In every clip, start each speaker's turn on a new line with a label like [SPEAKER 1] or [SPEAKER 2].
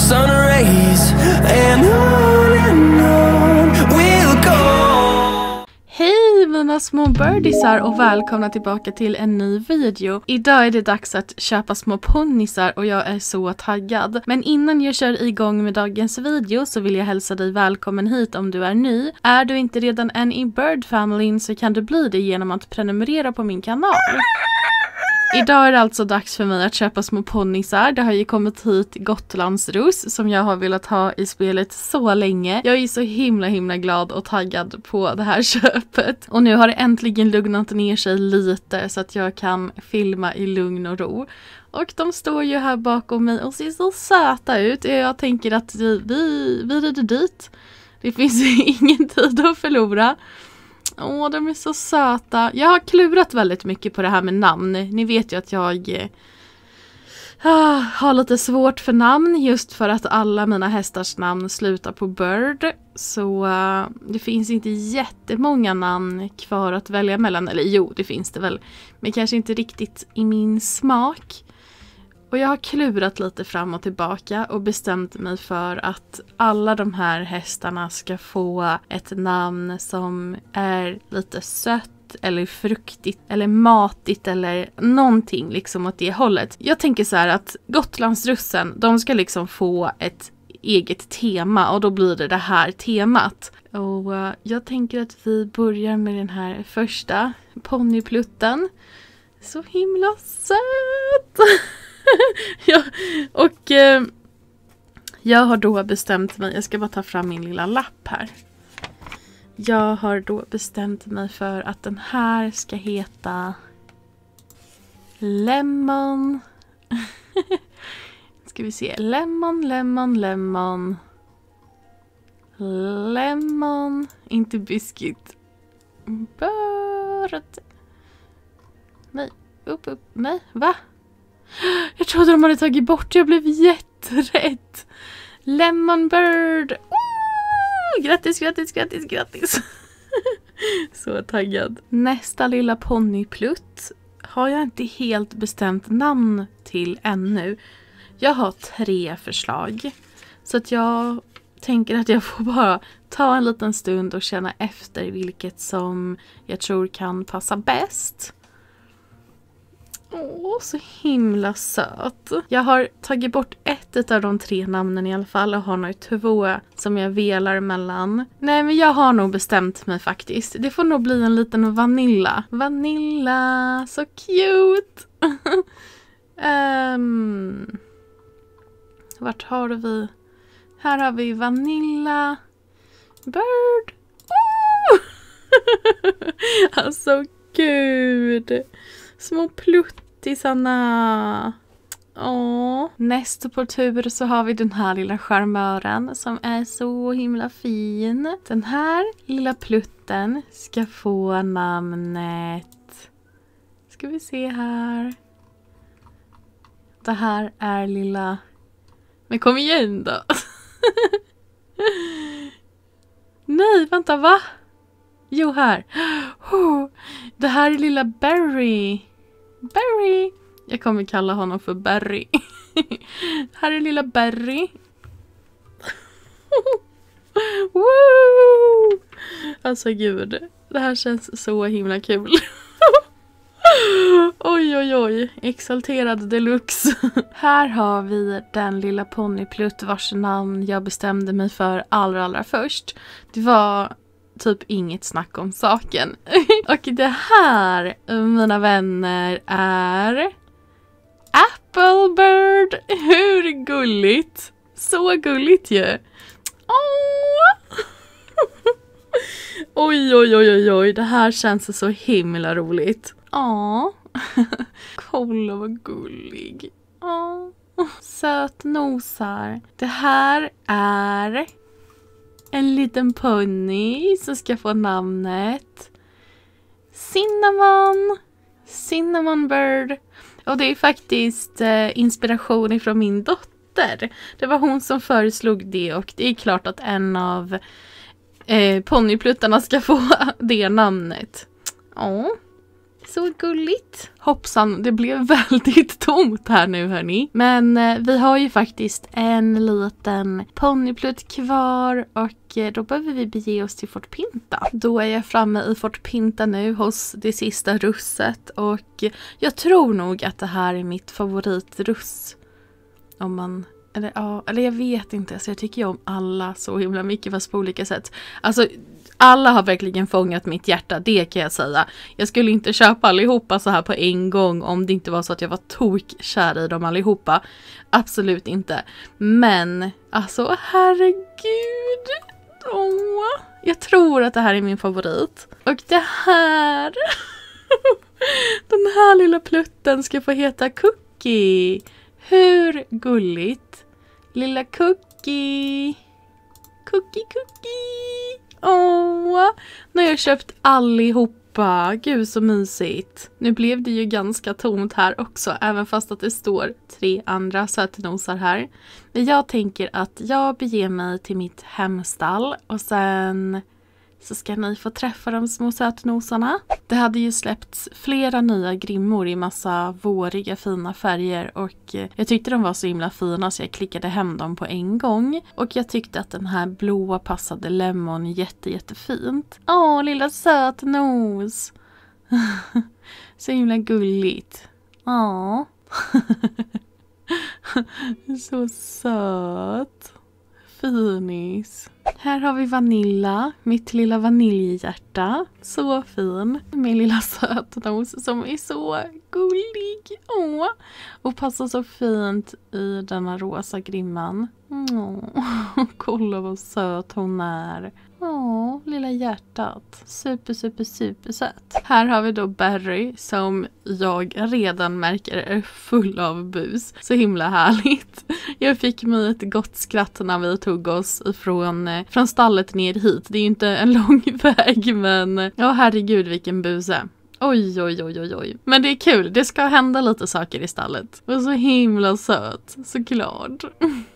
[SPEAKER 1] sun rays, and on we'll go.
[SPEAKER 2] Hej mina små birdisar och välkomna tillbaka till en ny video. Idag är det dags att köpa små ponnisar och jag är så taggad. Men innan jag kör igång med dagens video så vill jag hälsa dig välkommen hit om du är ny. Är du inte redan en i Bird Familyn så kan du bli det genom att prenumerera på min kanal. Idag är det alltså dags för mig att köpa små ponnisar. Det har ju kommit hit Gotlandsruss som jag har velat ha i spelet så länge. Jag är så himla glad och taggad på det här köpet. Och nu har det äntligen lugnat ner sig lite så att jag kan filma i lugn och ro. Och de står ju här bakom mig och ser så söta ut. Jag tänker att vi rider dit. Det finns ingen tid att förlora. Åh, de är så söta. Jag har klurat väldigt mycket på det här med namn. Ni vet ju att jag har lite svårt för namn. Just för att alla mina hästars namn slutar på Bird. Så det finns inte jättemånga namn kvar att välja mellan. Eller jo, det finns det väl. Men kanske inte riktigt i min smak. Och jag har klurat lite fram och tillbaka och bestämt mig för att alla de här hästarna ska få ett namn som är lite sött eller fruktigt eller matigt eller någonting liksom åt det hållet. Jag tänker så här att Gotlandsrussen, de ska liksom få ett eget tema och då blir det här temat. Och jag tänker att vi börjar med den här första ponnyplutten. Så himla söt! Jag har då bestämt mig, jag ska bara ta fram min lilla lapp här. Jag har då bestämt mig för att den här ska heta Lemon. Ska vi se, Lemon, inte biscuit. Bird. Nej, upp, nej, va? Jag trodde de hade tagit bort. Jag blev jätterädd. Lemon Bird. Grattis. Så taggad. Nästa lilla ponnyplutt har jag inte helt bestämt namn till ännu. Jag har 3 förslag. Så att jag tänker att jag får bara ta en liten stund och känna efter vilket som jag tror kan passa bäst. Åh, så himla söt. Jag har tagit bort ett av de 3 namnen i alla fall och har nu 2 som jag velar mellan. Nej, men jag har nog bestämt mig faktiskt. Det får nog bli en liten Vanilla. Vanilla, så cute. Vart har vi? Här har vi Vanilla. Bird. Alltså, gud. Små pluttisarna. Åh. Nästa på tur så har vi den här lilla charmören som är så himla fin. Den här lilla plutten ska få namnet. Ska vi se här. Det här är lilla. Men kom igen då. Nej, vänta, va? Jo, här. Det här är lilla Berry. Berry. Jag kommer kalla honom för Berry. Här är lilla Berry. Woo! Alltså gud. Det här känns så himla kul. Oj. Exalterad deluxe. Här har vi den lilla ponnyplutt vars namn jag bestämde mig för allra först. Det var typ inget snack om saken. Och det här, mina vänner, är Applebird. Hur gulligt? Så gulligt ju. Oj. Det här känns så himla roligt. Kolla vad gullig. Söt nosar. Det här är en liten ponny som ska få namnet Cinnamon Bird. Och det är faktiskt inspiration ifrån min dotter. Det var hon som föreslog det och det är klart att en av ponnypluttarna ska få det namnet. Så gulligt. Hoppsan, det blev väldigt tomt här nu hörni. Men vi har ju faktiskt en liten ponnyplutt kvar och då behöver vi bege oss till Fort Pinta. Då är jag framme i Fort Pinta nu hos det sista russet och jag tror nog att det här är mitt favoritruss. Om man... Eller jag vet inte, så jag tycker ju om alla så himla mycket fast på olika sätt. Alltså alla har verkligen fångat mitt hjärta, det kan jag säga. Jag skulle inte köpa allihopa så här på en gång om det inte var så att jag var tokkär i dem allihopa. Absolut inte. Men alltså herregud. Jag tror att det här är min favorit. Och det här den här lilla plutten ska få heta Cookie. Hur gulligt? Lilla Cookie. Cookie. Nu har jag köpt allihopa. Gud så mysigt. Nu blev det ju ganska tomt här också. Även fast att det står 3 andra sötnosar här. Men jag tänker att jag beger mig till mitt hemstall. Och sen... så ska ni få träffa de små sötnosarna. Det hade ju släppts flera nya grimmor i massa våriga fina färger. Och jag tyckte de var så himla fina så jag klickade hem dem på en gång. Och jag tyckte att den här blåa passade Lemon jättefint. Lilla sötnos. Så himla gulligt. Så söt. Finis. Här har vi Vanilla, mitt lilla vaniljhjärta. Så fin. Min lilla sötnos som är så gullig. Och passar så fint i denna rosa grimman. Kolla vad söt hon är. Lilla hjärtat. Super söt. Här har vi då Berry som jag redan märker är full av bus. Så himla härligt. Jag fick mig ett gott skratt när vi tog oss från stallet ner hit. Det är ju inte en lång väg men herregud vilken buse. Oj. Men det är kul. Det ska hända lite saker i stallet. Och så himla söt. Så glad.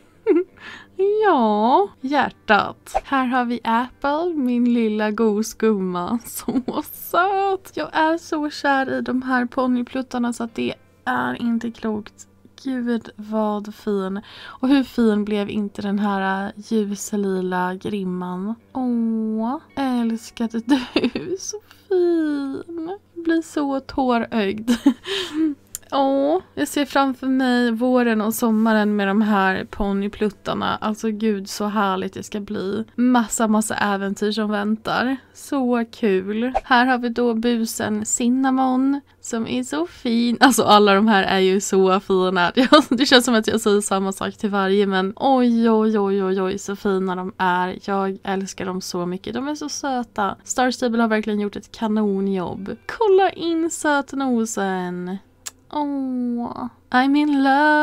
[SPEAKER 2] Ja, hjärtat. Här har vi Apple, min lilla gosgumma. Så söt. Jag är så kär i de här ponnypluttarna så att det är inte klokt. Gud vad fin. Och hur fin blev inte den här ljuslila grimman. Älskade du. Så fin. Jag blir så tårögd. Jag ser framför mig våren och sommaren med de här ponnypluttarna. Alltså gud så härligt det ska bli. Massa äventyr som väntar. Så kul. Här har vi då busen Cinnamon som är så fin. Alltså alla de här är ju så fina. Det känns som att jag säger samma sak till varje men oj så fina de är. Jag älskar dem så mycket. De är så söta. Star Stable har verkligen gjort ett kanonjobb. Kolla in sötnosen. I'm in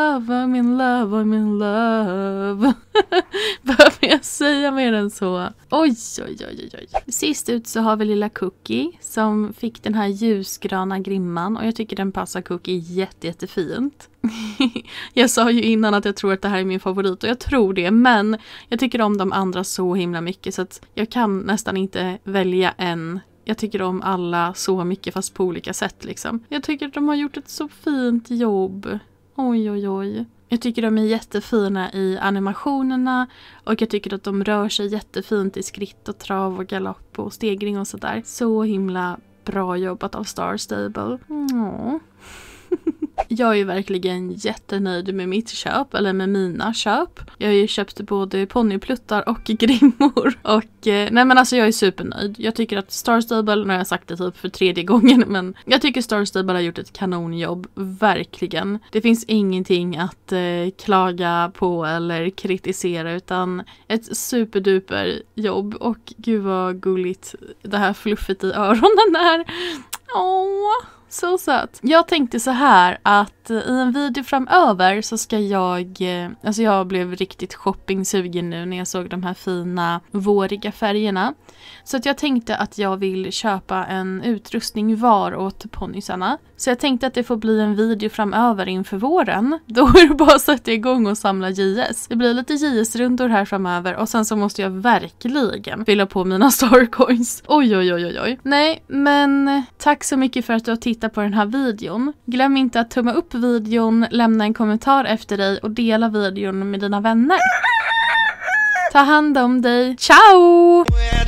[SPEAKER 2] love. Behöver jag säga mer än så? Oj. Sist ut så har vi lilla Cookie som fick den här ljusgröna grimman och jag tycker den passar Cookie jättefint. Jag sa ju innan att jag tror att det här är min favorit och jag tror det, men jag tycker om de andra så himla mycket så att jag kan nästan inte välja en. Jag tycker om alla så mycket fast på olika sätt liksom. Jag tycker att de har gjort ett så fint jobb. Oj. Jag tycker de är jättefina i animationerna och jag tycker att de rör sig jättefint i skritt och trav och galopp och stegring och sådär. Så himla bra jobbat av Star Stable. Jag är ju verkligen jättenöjd med mitt köp, eller med mina köp. Jag har ju köpt både ponnypluttar och grimmor. Och nej men alltså jag är supernöjd. Jag tycker att Star Stable, nu har jag sagt det typ för 3:e gången, men jag tycker Star Stable har gjort ett kanonjobb, verkligen. Det finns ingenting att klaga på eller kritisera, utan ett superduper jobb. Och gud vad gulligt det här fluffet i öronen är. Så söt. Jag tänkte så här att i en video framöver så ska jag blev riktigt shoppingsugen nu när jag såg de här fina våriga färgerna. Så att jag tänkte att jag vill köpa en utrustning var åt ponnysarna. Så jag tänkte att det får bli en video framöver inför våren. Då är det bara att sätta igång och samla JS. Det blir lite JS-rundor här framöver och sen så måste jag verkligen fylla på mina Starcoins. Oj. Nej, men tack så mycket för att du har tittat tittar på den här videon. Glöm inte att tumma upp videon, lämna en kommentar efter dig och dela videon med dina vänner. Ta hand om dig. Ciao!